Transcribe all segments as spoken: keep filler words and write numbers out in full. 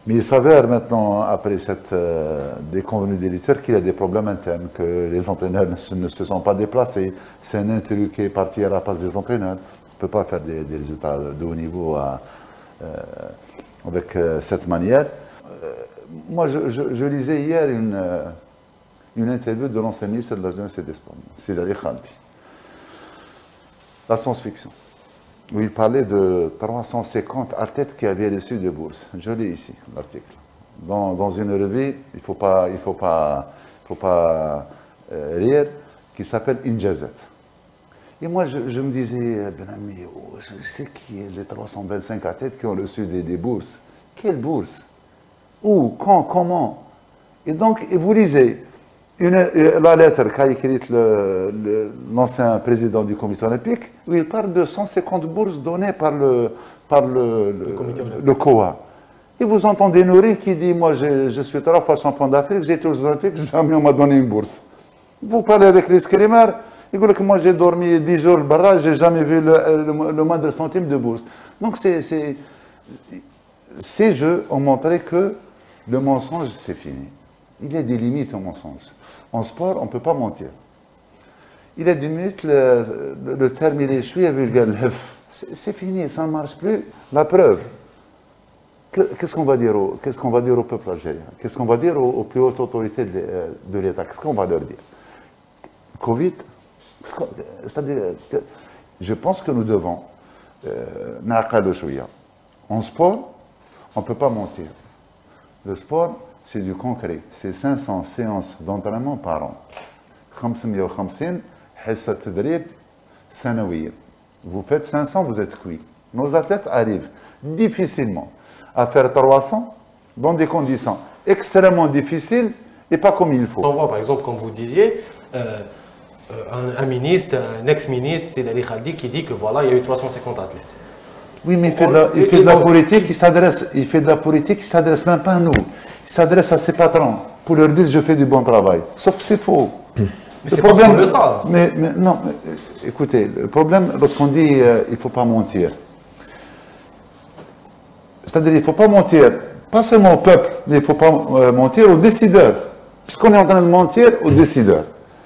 Mais il s'avère maintenant, après cette euh, déconvenue d'électeurs, qu'il y a des problèmes internes, que les entraîneurs ne se, ne se sont pas déplacés. C'est un intrus qui est parti à la place des entraîneurs. On ne peut pas faire des, des résultats de haut niveau à, euh, avec euh, cette manière. Euh, moi, je, je, je lisais hier une, euh, une interview de l'ancien ministre de la Jeunesse et des Sports, Sidali Khalbi. La science-fiction, où il parlait de trois cent cinquante athlètes qui avaient reçu des bourses. Je lis ici l'article. Dans, dans une revue, il ne faut pas, il faut pas, faut pas euh, rire, qui s'appelle Injazat. Et moi, je, je me disais, ben ami, oh, je sais qui est les trois cent vingt-cinq athlètes qui ont reçu des, des bourses. Quelles bourses? Où? Quand? Comment? Et donc, vous lisez une, la lettre qu'a écrite l'ancien président du comité olympique, où il parle de cent cinquante bourses données par le, par le, le, le C O A. Et vous entendez Nouri qui dit, moi je, je suis trois fois champion d'Afrique, j'ai été aux Olympiques, jamais on m'a donné une bourse. Vous parlez avec les scrimers, il dit que moi j'ai dormi dix jours le barrage, j'ai jamais vu le, le, le moindre centime de bourse. Donc c'est, c'est, ces jeux ont montré que le mensonge c'est fini. Il y a des limites au mensonge. En sport, on ne peut pas mentir. Il y a des limites, le, le, le terme il est chouïa vulgaire, c'est fini, ça ne marche plus. La preuve. Qu'est-ce qu'on va dire au, qu'est-ce qu'on va dire au peuple algérien? Qu'est-ce qu'on va dire aux, aux plus hautes autorités de, de l'État? Qu'est-ce qu'on va leur dire? Covid, c'est-à-dire, je pense que nous devons, euh, en sport, on ne peut pas mentir. Le sport, c'est du concret. C'est cinq cents séances d'entraînement par an. خمسمية وخمسين حصة تدريب سنوية. Vous faites cinq cents, vous êtes cuit. Nos athlètes arrivent difficilement à faire trois cents dans des conditions extrêmement difficiles et pas comme il faut. On voit par exemple, comme vous disiez, euh, un, un ministre, un ex-ministre, c'est Sidali Khaldi, qui dit que voilà, il y a eu trois cent cinquante athlètes. Oui, mais il fait de la, il fait de la politique qui s'adresse, il fait de la politique qui s'adresse même pas à nous. Il s'adresse à ses patrons pour leur dire je fais du bon travail. Sauf que c'est faux. Mais c'est pas trop le ça. Mais, mais non, mais, écoutez, le problème lorsqu'on dit euh, il ne faut pas mentir, c'est-à-dire il ne faut pas mentir, pas seulement au peuple, mais il ne faut pas euh, mentir aux décideurs, puisqu'on est en train de mentir aux décideurs.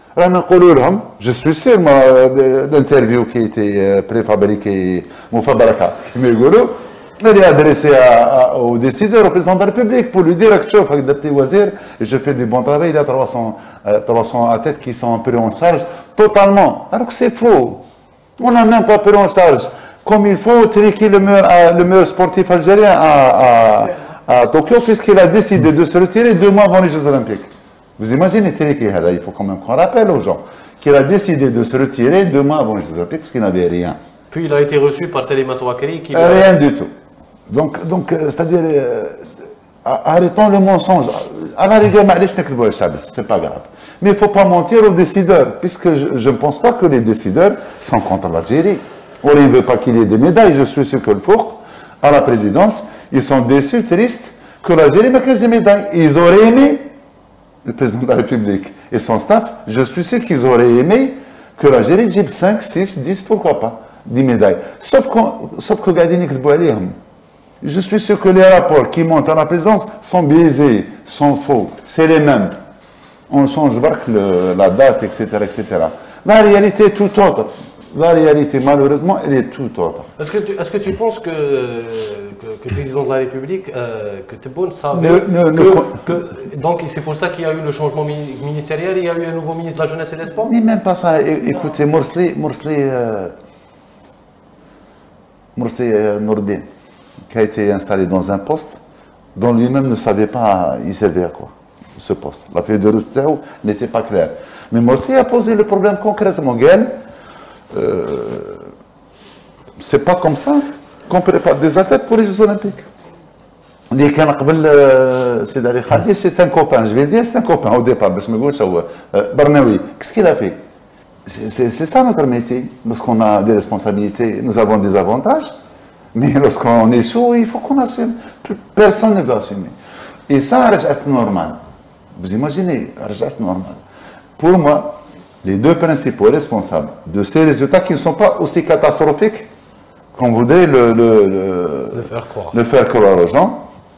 Je suis sûr, moi, l'interview qui a été préfabriquée, Moufabaraka, qui me dit, elle est adressée aux décideurs, au président de la République, pour lui dire que je fais du bon travail, il y a trois cents athlètes qui sont pris en charge totalement. Alors que c'est faux. On n'a même pas pris en charge comme il faut triquer le meilleur, le meilleur sportif algérien à, à, à Tokyo, puisqu'il a décidé de se retirer deux mois avant les Jeux Olympiques. Vous imaginez, il faut quand même qu'on rappelle aux gens qu'il a décidé de se retirer deux mois avant les Jeux Olympiques parce qu'il n'avait rien. Puis il a été reçu par Salima Souakari qui... Euh, rien du tout. Donc, donc c'est-à-dire, euh, arrêtons le mensonge. À la rigueur, c'est pas grave. Mais il ne faut pas mentir aux décideurs, puisque je ne pense pas que les décideurs sont contre l'Algérie. Or, ils ne veulent pas qu'il y ait des médailles. Je suis sûr que le Fouk, à la présidence, ils sont déçus, tristes, que l'Algérie mette des médailles. Ils auraient aimé, le président de la République et son staff, je suis sûr qu'ils auraient aimé que l'Algérie gîbe cinq, six, dix, pourquoi pas, dix médailles. Sauf, sauf que Gadini Kdboualiham. Je suis sûr que les rapports qui montent à la présidence sont biaisés, sont faux. C'est les mêmes. On change le, la date, et cetera, et cetera. La réalité est tout autre. La réalité, malheureusement, elle est tout autre. Est-ce que tu, est-ce que tu penses que, que, que le président de la République, euh, que Tebboune savait ne, ne, que, ne, que... Donc, c'est pour ça qu'il y a eu le changement ministériel, il y a eu un nouveau ministre de la Jeunesse et des Sports? Mais même pas ça. Écoutez, Morsli, Morsli, euh, Morsli euh, Nourdin, qui a été installé dans un poste dont lui-même ne savait pas il servait à quoi, ce poste. La feuille de route n'était pas claire. Mais Morsli a posé le problème concrètement. Gaël, Euh, c'est pas comme ça qu'on prépare des athlètes pour les Jeux Olympiques. On dit qu'un Sidali Khaldi, c'est un copain. Je vais dire, c'est un copain au départ. Barnaoui, qu'est-ce qu'il a fait? C'est ça notre métier. Lorsqu'on a des responsabilités, nous avons des avantages. Mais lorsqu'on échoue, il faut qu'on assume. Personne ne doit assumer. Et ça, c'est normal. Vous imaginez, c'est normal. Pour moi, les deux principaux responsables de ces résultats qui ne sont pas aussi catastrophiques qu'on voudrait le, le, le, le, faire croire. le faire croire aux gens,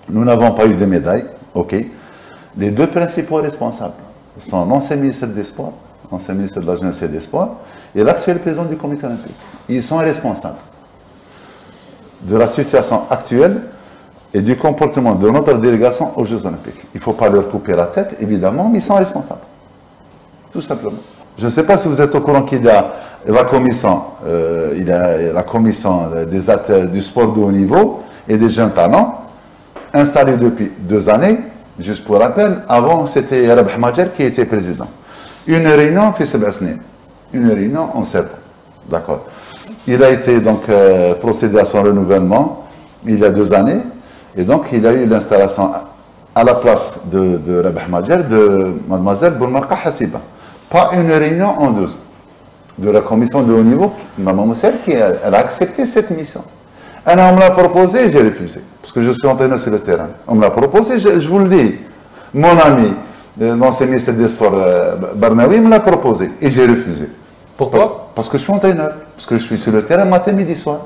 Nous n'avons pas eu de médaille, ok. Les deux principaux responsables sont l'ancien ministre des Sports, l'ancien ministre de la Jeunesse et des Sports, et l'actuel président du comité olympique. Ils sont responsables de la situation actuelle et du comportement de notre délégation aux Jeux Olympiques. Il ne faut pas leur couper la tête, évidemment, mais ils sont responsables. Tout simplement. Je ne sais pas si vous êtes au courant qu'il y a la commission, euh, il y a la commission des athlètes du sport de haut niveau et des jeunes talents, installée depuis deux années. Juste pour rappel, avant c'était Rabah Majer qui était président. Une réunion fait sept semaines. Une réunion en sept ans. D'accord. Il a été donc euh, procédé à son renouvellement il y a deux années. Et donc il y a eu l'installation à la place de, de Rabah Majer de mademoiselle Bourmarqa Hassiba. Pas une réunion en deux ans. De la commission de haut niveau, mademoiselle qui a, elle a accepté cette mission. Elle, on me l'a proposé, j'ai refusé. Parce que je suis entraîneur sur le terrain. On me l'a proposé, je, je vous le dis. Mon ami, l'ancien ministre des Sports, euh, Barnaoui, me l'a proposé. Et j'ai refusé. Pourquoi? parce, parce que je suis entraîneur. Parce que je suis sur le terrain matin, midi, soir.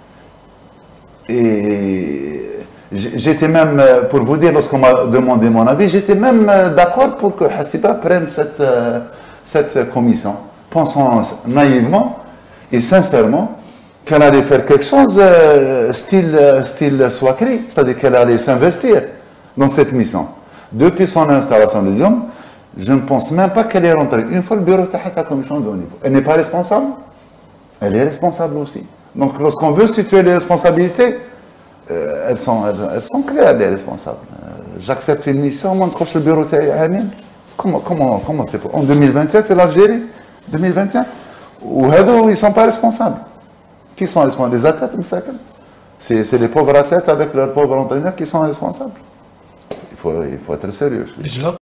Et j'étais même, pour vous dire, lorsqu'on m'a demandé mon avis, j'étais même d'accord pour que Hassiba prenne cette, cette commission. Pensant naïvement et sincèrement qu'elle allait faire quelque chose euh, style, style Swakri, c'est-à-dire qu'elle allait s'investir dans cette mission. Depuis son installation de Lyon, je ne pense même pas qu'elle est rentrée une fois le bureau de la commission de haut niveau. Elle n'est pas responsable, elle est responsable aussi. Donc lorsqu'on veut situer les responsabilités, euh, elles, sont, elles, elles sont claires, les responsables. Euh, J'accepte une mission, moi, je le bureau de Hamim. Comment, comment, comment c'est pour... En deux mille vingt et un, fait l'Algérie, deux mille vingt et un, où ils ne sont pas responsables. Qui sont responsables? Les athlètes, c'est les pauvres athlètes avec leurs pauvres entraîneurs qui sont responsables. Il faut, il faut être sérieux.